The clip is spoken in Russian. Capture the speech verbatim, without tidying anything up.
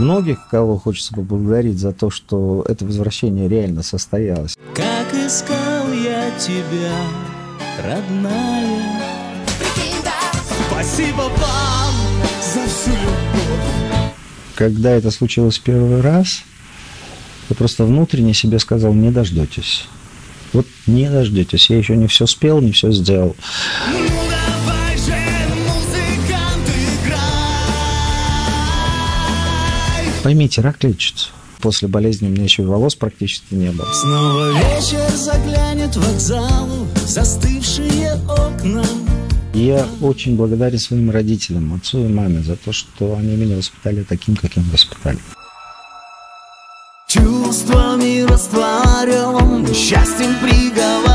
Многих, кого хочется поблагодарить за то, что это возвращение реально состоялось. Как искал я тебя, родная. Спасибо вам за всю любовь. Когда это случилось в первый раз, я просто внутренне себе сказал: не дождетесь. Вот не дождетесь. Я еще не все спел, не все сделал. Ну давай же, музыкант, играй. Поймите, рак лечится. После болезни у меня еще и волос практически не было. Снова вечер заглянет в вокзалу, застывшие окна. Я очень благодарен своим родителям, отцу и маме, за то, что они меня воспитали таким, каким воспитали. Чувствами растворен, счастьем приговор.